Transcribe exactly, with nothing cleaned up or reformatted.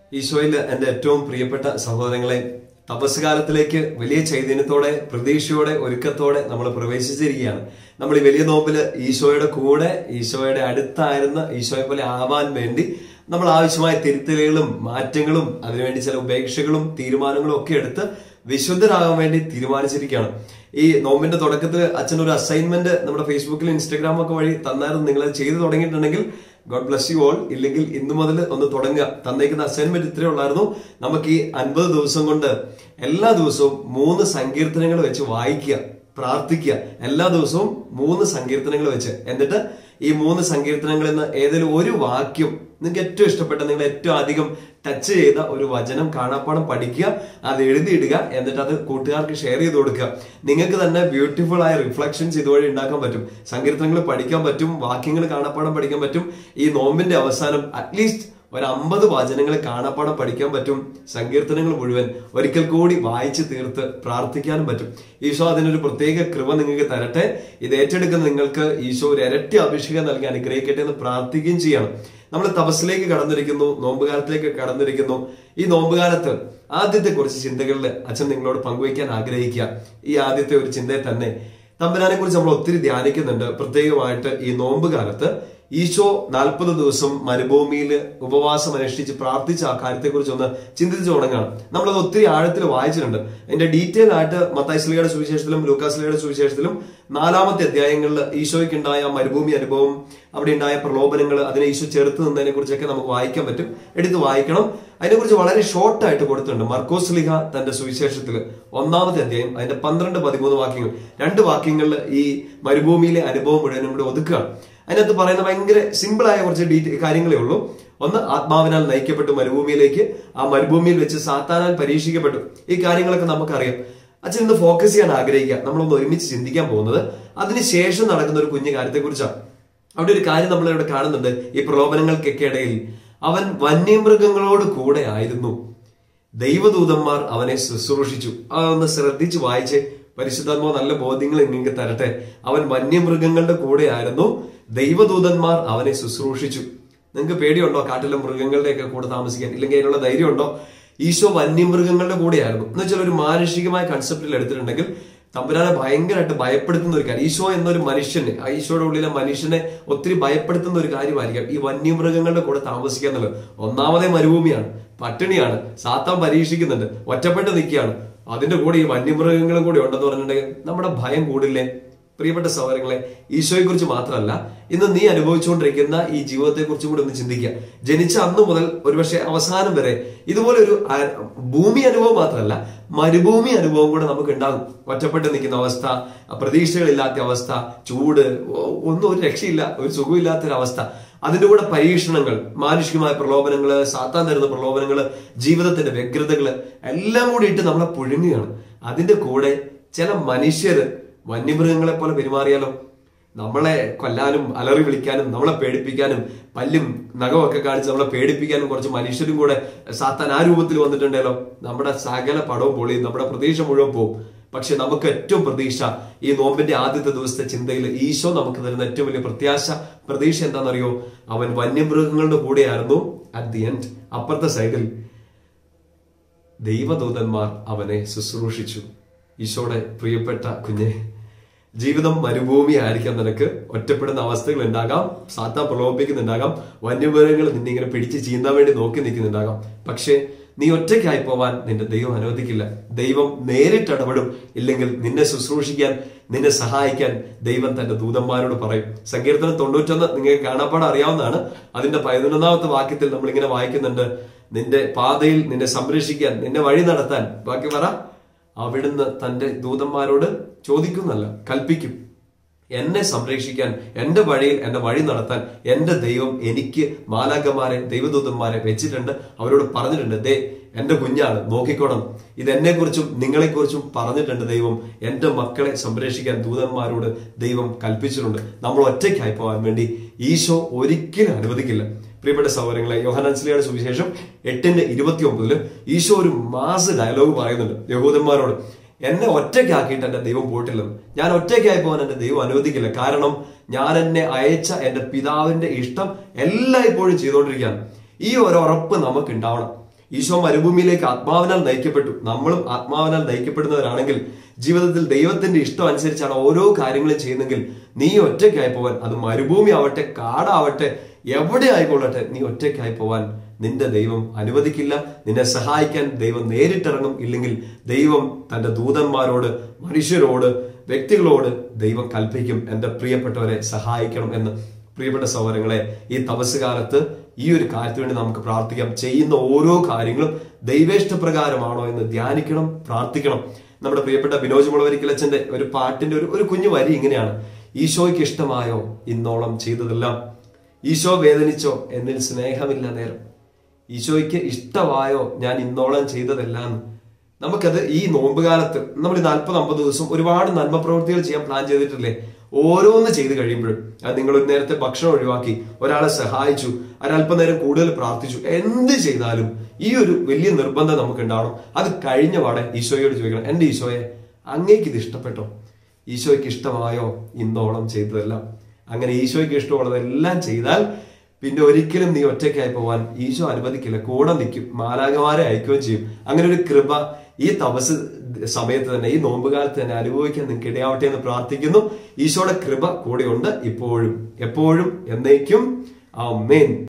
ഈശോയിൽ എന്റെ ഏറ്റവും പ്രിയപ്പെട്ട സഹോദരങ്ങളെ, തപസ്സുകാലത്തിലേക്ക് വലിയ ചൈതന്യത്തോടെ, പ്രതീക്ഷയോടെ, ഒരുക്കത്തോടെ നമ്മൾ പ്രവേശിച്ചിരിക്കുകയാണ്. നമ്മൾ ഈ വലിയ നോമ്പില് ഈശോയുടെ കൂടെ, ഈശോയുടെ അടുത്തായിരുന്ന ഈശോയെ പോലെ ആവാൻ വേണ്ടി നമ്മൾ ആവശ്യമായ തിരുത്തലുകളും മാറ്റങ്ങളും അതിനുവേണ്ടി ചില ഉപേക്ഷകളും തീരുമാനങ്ങളും ഒക്കെ എടുത്ത് വിശുദ്ധരാകാൻ വേണ്ടി തീരുമാനിച്ചിരിക്കുകയാണ്. ഈ നോമ്പിന്റെ തുടക്കത്തിൽ അച്ഛൻ ഒരു അസൈൻമെന്റ് നമ്മുടെ ഫേസ്ബുക്കിലും ഇൻസ്റ്റാഗ്രാമും ഒക്കെ വഴി തന്നായിരുന്നു. നിങ്ങൾ ചെയ്തു തുടങ്ങിയിട്ടുണ്ടെങ്കിൽ ഗോഡ് ബ്ലസ് യു ഓൾ. ഇല്ലെങ്കിൽ ഇന്നു മുതൽ ഒന്ന് തുടങ്ങുക. തന്നേക്കുന്ന അസൈൻമെന്റ് ഇത്രയേ ഉള്ളായിരുന്നു. നമുക്ക് ഈ അൻപത് ദിവസം കൊണ്ട് എല്ലാ ദിവസവും മൂന്ന് സങ്കീർത്തനങ്ങൾ വെച്ച് വായിക്കുക, പ്രാർത്ഥിക്കുക. എല്ലാ ദിവസവും മൂന്ന് സങ്കീർത്തനങ്ങൾ വെച്ച്, എന്നിട്ട് ഈ മൂന്ന് സങ്കീർത്തനങ്ങളിൽ നിന്ന് ഏതെങ്കിലും ഒരു വാക്യം നിങ്ങൾക്ക് ഏറ്റവും ഇഷ്ടപ്പെട്ട, നിങ്ങൾ ഏറ്റവും അധികം ടച്ച് ചെയ്ത ഒരു വചനം കാണാപ്പാടം പഠിക്കുക, അത് എഴുതിയിടുക, എന്നിട്ട് അത് കൂട്ടുകാർക്ക് ഷെയർ ചെയ്ത് കൊടുക്കുക. നിങ്ങൾക്ക് തന്നെ ബ്യൂട്ടിഫുൾ ആയ റിഫ്ലക്ഷൻസ് ഇതുവഴി ഉണ്ടാക്കാൻ പറ്റും. സങ്കീർത്തനങ്ങൾ പഠിക്കാൻ പറ്റും, വാക്യങ്ങൾ കാണാപ്പാടം പഠിക്കാൻ പറ്റും. ഈ നോമ്പിന്റെ അവസാനം അറ്റ്ലീസ്റ്റ് ഒരു അമ്പത് വചനങ്ങൾ കാണാപ്പാടം പഠിക്കാൻ പറ്റും. സങ്കീർത്തനങ്ങൾ മുഴുവൻ ഒരിക്കൽ കൂടി വായിച്ച് തീർത്ത് പ്രാർത്ഥിക്കാനും പറ്റും. ഈശോ അതിനൊരു പ്രത്യേക കൃപ നിങ്ങൾക്ക് തരട്ടെ. ഇത് ഏറ്റെടുക്കുന്ന നിങ്ങൾക്ക് ഈശോ ഒരു ഇരട്ടി അഭിഷേകം നൽകി അനുഗ്രഹിക്കട്ടെ എന്ന് പ്രാർത്ഥിക്കുകയും ചെയ്യണം. നമ്മൾ തപസ്സിലേക്ക് കടന്നിരിക്കുന്നു, നോമ്പുകാലത്തിലേക്ക് കടന്നിരിക്കുന്നു. ഈ നോമ്പുകാലത്ത് ആദ്യത്തെ കുറച്ച് ചിന്തകളിൽ അച്ഛൻ നിങ്ങളോട് പങ്കുവയ്ക്കാൻ ആഗ്രഹിക്കുക. ഈ ആദ്യത്തെ ഒരു ചിന്തയെ തന്നെ തമ്പുരാനെ കുറിച്ച് നമ്മൾ ഒത്തിരി ധ്യാനിക്കുന്നുണ്ട്. പ്രത്യേകമായിട്ട് ഈ നോമ്പുകാലത്ത് ഈശോ നാൽപ്പത് ദിവസം മരുഭൂമിയിൽ ഉപവാസം അനുഷ്ഠിച്ച് പ്രാർത്ഥിച്ച ആ കാര്യത്തെ കുറിച്ച് ഒന്ന് ചിന്തിച്ചു തുടങ്ങണം. നമ്മളത് ഒത്തിരി ആഴത്തിൽ വായിച്ചിട്ടുണ്ട്. അതിന്റെ ഡീറ്റെയിൽ ആയിട്ട് മത്തായി ശ്ലീഹയുടെ സുവിശേഷത്തിലും ലൂക്കാ ശ്ലീഹയുടെ സുവിശേഷത്തിലും നാലാമത്തെ അധ്യായങ്ങളിൽ ഈശോയ്ക്ക് ഉണ്ടായ മരുഭൂമി അനുഭവം, അവിടെ ഉണ്ടായ പ്രലോഭനങ്ങൾ, അതിനെ ഈശോ ചെറുത്ത് നിന്നതിനെ കുറിച്ചൊക്കെ നമുക്ക് വായിക്കാൻ പറ്റും. എടുത്ത് വായിക്കണം. അതിനെക്കുറിച്ച് വളരെ ഷോർട്ടായിട്ട് കൊടുത്തിട്ടുണ്ട്. മർക്കോസ് ശ്ലീഹ തന്റെ സുവിശേഷത്തിൽ ഒന്നാമത്തെ അധ്യായം അതിന്റെ പന്ത്രണ്ട് പതിമൂന്ന് വാക്യങ്ങൾ, രണ്ട് വാക്യങ്ങളിൽ ഈ മരുഭൂമിയിലെ അനുഭവം മുഴുവനും കൂടെ ഒതുക്കുകയാണ്. അതിനകത്ത് പറയുന്ന ഭയങ്കര സിമ്പിളായ കുറച്ച് ഡീറ്റെയിൽ കാര്യങ്ങളേ ഉള്ളൂ. ഒന്ന്, ആത്മാവിനാൽ നയിക്കപ്പെട്ടു മരുഭൂമിയിലേക്ക്. ആ മരുഭൂമിയിൽ വെച്ച് സാത്താനാൽ പരീക്ഷിക്കപ്പെട്ടു. ഈ കാര്യങ്ങളൊക്കെ നമുക്കറിയാം. അച്ഛൻ ഇന്ന് ഫോക്കസ് ചെയ്യാൻ ആഗ്രഹിക്കുക. നമ്മളൊന്ന് ഒരുമിച്ച് ചിന്തിക്കാൻ പോകുന്നത് അതിനുശേഷം നടക്കുന്ന ഒരു കുഞ്ഞു കാര്യത്തെക്കുറിച്ചാണ്. അവിടെ ഒരു കാര്യം നമ്മൾ ഇവിടെ കാണുന്നുണ്ട്. ഈ പ്രലോഭനങ്ങൾക്കൊക്കെ ഇടയിൽ അവൻ വന്യമൃഗങ്ങളോട് കൂടെ ആയിരുന്നു. ദൈവദൂതന്മാർ അവനെ ശുശ്രൂഷിച്ചു. അതൊന്ന് ശ്രദ്ധിച്ച് വായിച്ച് പരിശുദ്ധാത്മാവ് നല്ല ബോധ്യങ്ങൾ നിങ്ങൾക്ക് തരട്ടെ. അവൻ വന്യമൃഗങ്ങളുടെ കൂടെ ആയിരുന്നു. ദൈവദൂതന്മാർ അവനെ ശുശ്രൂഷിച്ചു. നിങ്ങൾക്ക് പേടിയുണ്ടോ കാട്ടിലെ മൃഗങ്ങളുടെയൊക്കെ കൂടെ താമസിക്കാൻ? ഇല്ലെങ്കിൽ അതിനുള്ള ധൈര്യം ഉണ്ടോ? ഈശോ വന്യമൃഗങ്ങളുടെ കൂടെയായിരുന്നു എന്ന് വെച്ചാൽ ഒരു മാനുഷികമായ കൺസെപ്റ്റിൽ എടുത്തിട്ടുണ്ടെങ്കിൽ തമ്പുരാനെ ഭയങ്കരമായിട്ട് ഭയപ്പെടുത്തുന്ന ഒരു കാര്യം. ഈശോ എന്നൊരു മനുഷ്യനെ, ഈശോയുടെ ഉള്ളിലെ മനുഷ്യനെ ഒത്തിരി ഭയപ്പെടുത്തുന്ന ഒരു കാര്യമായിരിക്കാം ഈ വന്യമൃഗങ്ങളുടെ കൂടെ താമസിക്കുക എന്നുള്ളത്. ഒന്നാമതേ മരുഭൂമിയാണ്, പട്ടിണിയാണ്, സാത്താൻ പരീക്ഷിക്കുന്നുണ്ട്, ഒറ്റപ്പെട്ട് നിൽക്കുകയാണ്. അതിന്റെ കൂടെ ഈ വന്യമൃഗങ്ങളും കൂടി ഉണ്ടെന്ന് പറഞ്ഞിട്ടുണ്ടെങ്കിൽ നമ്മുടെ ഭയം കൂടില്ലേ? പ്രിയപ്പെട്ട സഹോദരങ്ങളെ, ഈശോയെ കുറിച്ച് മാത്രമല്ല, ഇന്ന് നീ അനുഭവിച്ചുകൊണ്ടിരിക്കുന്ന ഈ ജീവിതത്തെ കുറിച്ചും കൂടി ഒന്ന് ചിന്തിക്കുക. ജനിച്ച അന്ന് മുതൽ ഒരുപക്ഷെ അവസാനം വരെ ഇതുപോലെ ഒരു ഭൂമി അനുഭവം മാത്രമല്ല, മരുഭൂമി അനുഭവം കൂടെ നമുക്ക് ഉണ്ടാകും. ഒറ്റപ്പെട്ട് നിൽക്കുന്ന അവസ്ഥ, പ്രതീക്ഷകളില്ലാത്ത അവസ്ഥ, ചൂട്, ഒന്നും ഒരു രക്ഷയില്ല, ഒരു സുഖമില്ലാത്തൊരവസ്ഥ. അതിന്റെ കൂടെ പരീക്ഷണങ്ങൾ, മാനുഷികമായ പ്രലോഭനങ്ങള്, സാത്താൻ തരുന്ന പ്രലോഭനങ്ങള്, ജീവിതത്തിന്റെ വ്യഗ്രതകള് എല്ലാം കൂടി ഇട്ട് നമ്മളെ പുഴുങ്ങുകയാണ്. അതിന്റെ കൂടെ ചില മനുഷ്യര് വന്യമൃഗങ്ങളെ പോലെ പെരുമാറിയാലോ? നമ്മളെ കൊല്ലാനും അലറി വിളിക്കാനും നമ്മളെ പേടിപ്പിക്കാനും പല്ലും നഖമൊക്കെ കാണിച്ച് നമ്മളെ പേടിപ്പിക്കാനും കുറച്ച് മനുഷ്യരും കൂടെ സാത്താൻ ആ രൂപത്തിൽ വന്നിട്ടുണ്ടല്ലോ. നമ്മുടെ സകല പടവും പൊളിയും, നമ്മുടെ പ്രതീക്ഷ മുഴുവൻ പോവും. പക്ഷെ നമുക്ക് ഏറ്റവും പ്രതീക്ഷ ഈ നോമ്പിന്റെ ആദ്യത്തെ ദിവസത്തെ ചിന്തയിൽ ഈശോ നമുക്ക് തരുന്ന ഏറ്റവും വലിയ പ്രത്യാശ, പ്രതീക്ഷ എന്താണെന്നറിയോ? അവൻ വന്യമൃഗങ്ങളുടെ കൂടെയായിരുന്നു. അറ്റ് ദി എൻഡ് അപ്പുറത്തെ സൈഡിൽ ദൈവദൂതന്മാർ അവനെ ശുശ്രൂഷിച്ചു. ഈശോയുടെ പ്രിയപ്പെട്ട കുഞ്ഞെ, ജീവിതം മരുഭൂമി ആയിരിക്കാം. നിനക്ക് ഒറ്റപ്പെടുന്ന അവസ്ഥകൾ ഉണ്ടാകാം, സാത്താൻ പ്രലോഭിക്കുന്നുണ്ടാകാം, വന്യമൃഗങ്ങൾ നിന്നെ ഇങ്ങനെ പിടിച്ച് ചീന്താൻ വേണ്ടി നോക്കി നിൽക്കുന്നുണ്ടാകാം. പക്ഷേ നീ ഒറ്റയ്ക്കായി പോവാൻ നിന്റെ ദൈവം അനുവദിക്കില്ല. ദൈവം നേരിട്ട് ഇടപെടും. ഇല്ലെങ്കിൽ നിന്നെ ശുശ്രൂഷിക്കാൻ, നിന്നെ സഹായിക്കാൻ ദൈവം തന്റെ ദൂതന്മാരോട് പറയും. സങ്കീർത്തനം തൊണ്ണൂറ്റൊന്ന് നിങ്ങൾക്ക് കാണാപ്പാടം അറിയാവുന്നതാണ്. അതിന്റെ പതിനൊന്നാമത്തെ വാക്യത്തിൽ നമ്മൾ ഇങ്ങനെ വായിക്കുന്നുണ്ട്, നിന്റെ പാതയിൽ നിന്നെ സംരക്ഷിക്കാൻ, നിന്നെ വഴി നടത്താൻ, ബാക്കി പറ, അവിടുന്ന് തന്റെ ദൂതന്മാരോട് ചോദിക്കുന്നല്ല, കൽപ്പിക്കും. എന്നെ സംരക്ഷിക്കാൻ, എന്റെ വഴിയിൽ എന്നെ വഴി നടത്താൻ എന്റെ ദൈവം എനിക്ക് മാലാഖമാരെ, ദൈവദൂതന്മാരെ വെച്ചിട്ടുണ്ട്. അവരോട് പറഞ്ഞിട്ടുണ്ട്, ദേ എന്റെ കുഞ്ഞാണ്, നോക്കിക്കോണം. ഇതെന്നെ കുറിച്ചും നിങ്ങളെ കുറിച്ചും പറഞ്ഞിട്ടുണ്ട് ദൈവം. എന്റെ മക്കളെ സംരക്ഷിക്കാൻ ദൂതന്മാരോട് ദൈവം കൽപ്പിച്ചിട്ടുണ്ട്. നമ്മൾ ഒറ്റയ്ക്കായി പോകാൻ വേണ്ടി ഈശോ ഒരിക്കലും അനുവദിക്കില്ല. പ്രിയപ്പെട്ട സഹോദരങ്ങളെ, യോഹന്നാൻ ശ്ലീഹയുടെ സുവിശേഷം എട്ടിന്റെ ഇരുപത്തി ഒമ്പതില് ഈശോ ഒരു മാസ് ഡയലോഗ് പറയുന്നുണ്ട് യഹൂദന്മാരോട്. എന്നെ ഒറ്റയ്ക്കാക്കിയിട്ട് എന്റെ ദൈവം പോയിട്ടില്ലെന്ന്. ഞാൻ ഒറ്റയ്ക്കായി പോകാൻ എന്റെ ദൈവം അനുവദിക്കില്ല. കാരണം ഞാൻ എന്നെ അയച്ച എന്റെ പിതാവിന്റെ ഇഷ്ടം എല്ലായ്പ്പോഴും ചെയ്തുകൊണ്ടിരിക്കുകയാണ്. ഈ ഒരു ഉറപ്പ് നമുക്ക് ഉണ്ടാവണം. ഈശോ മരുഭൂമിയിലേക്ക് ആത്മാവിനാൽ നയിക്കപ്പെട്ടു. നമ്മളും ആത്മാവിനാൽ നയിക്കപ്പെടുന്നവരാണെങ്കിൽ, ജീവിതത്തിൽ ദൈവത്തിന്റെ ഇഷ്ടം അനുസരിച്ചാണ് ഓരോ കാര്യങ്ങളും ചെയ്യുന്നെങ്കിൽ, നീ ഒറ്റയ്ക്കായി പോവാൻ, അത് മരുഭൂമി ആവട്ടെ, കാടാവട്ടെ, എവിടെ ആയിക്കൊള്ളട്ടെ, നീ ഒറ്റയ്ക്കായി പോവാൻ നിന്റെ ദൈവം അനുവദിക്കില്ല. നിന്നെ സഹായിക്കാൻ ദൈവം നേരിട്ടിറങ്ങും. ഇല്ലെങ്കിൽ ദൈവം തന്റെ ദൂതന്മാരോട്, മനുഷ്യരോട്, വ്യക്തികളോട് ദൈവം കൽപ്പിക്കും, എന്റെ പ്രിയപ്പെട്ടവരെ സഹായിക്കണം എന്ന്. പ്രിയപ്പെട്ട സഹോദരങ്ങളെ, ഈ തപസ് കാലത്ത് ഈ ഒരു കാര്യത്തിന് വേണ്ടി നമുക്ക് പ്രാർത്ഥിക്കാം. ചെയ്യുന്ന ഓരോ കാര്യങ്ങളും ദൈവേഷ്ടപ്രകാരമാണോ എന്ന് ധ്യാനിക്കണം, പ്രാർത്ഥിക്കണം. നമ്മുടെ പ്രിയപ്പെട്ട ബിനോജ് മുളവരിക്കലച്ചന്റെ ഒരു പാട്ടിന്റെ ഒരു ഒരു കുഞ്ഞു വരി ഇങ്ങനെയാണ്: ഈശോയ്ക്ക് ഇഷ്ടമായോ ഇന്നോളം ചെയ്തതെല്ലാം, ഈശോ വേദനിച്ചോ എന്നിൽ സ്നേഹമില്ല നേരം, ഈശോയ്ക്ക് ഇഷ്ടമായോ ഞാൻ ഇന്നോളം ചെയ്തതെല്ലാം. നമുക്കത് ഈ നോമ്പുകാലത്ത് നമ്മൾ ഈ നാൽപ്പത് അമ്പത് ദിവസം ഒരുപാട് നന്മ പ്രവൃത്തികൾ ചെയ്യാൻ പ്ലാൻ ചെയ്തിട്ടില്ലേ? ഓരോന്ന് ചെയ്ത് കഴിയുമ്പോഴും, അത് നിങ്ങൾ ഒരു നേരത്തെ ഭക്ഷണം ഒഴിവാക്കി, ഒരാളെ സഹായിച്ചു, ഒരല്പനേരം കൂടുതൽ പ്രാർത്ഥിച്ചു, എന്ത് ചെയ്താലും ഈ ഒരു വലിയ നിർബന്ധം നമുക്ക് ഉണ്ടാവണം. അത് കഴിഞ്ഞ പാടെ ഈശോയോട് ചോദിക്കണം, എന്റെ ഈശോയെ, അങ്ങേക്ക് ഇത് ഇഷ്ടപ്പെട്ടോ? ഈശോയ്ക്ക് ഇഷ്ടമായോ ഇന്നോളം ചെയ്തതെല്ലാം? അങ്ങനെ ഈശോയ്ക്ക് ഇഷ്ടമുള്ളതെല്ലാം ചെയ്താൽ പിന്നെ ഒരിക്കലും നീ ഒറ്റയ്ക്കായി പോവാൻ ഈശോ അനുവദിക്കില്ല. കൂടെ നിൽക്കും, മാലാഖമാരെ അയക്കുകയും ചെയ്യും. അങ്ങനെ ഒരു കൃപ ഈ തപസ് സമയത്ത് തന്നെ, ഈ നോമ്പുകാലത്ത് തന്നെ അനുഭവിക്കാൻ നിങ്ങൾക്ക് ഇടയാവട്ടെ എന്ന് പ്രാർത്ഥിക്കുന്നു. ഈശോയുടെ കൃപ കൂടെയുണ്ട് ഇപ്പോഴും, എപ്പോഴും, എന്നേക്കും. ആമേൻ.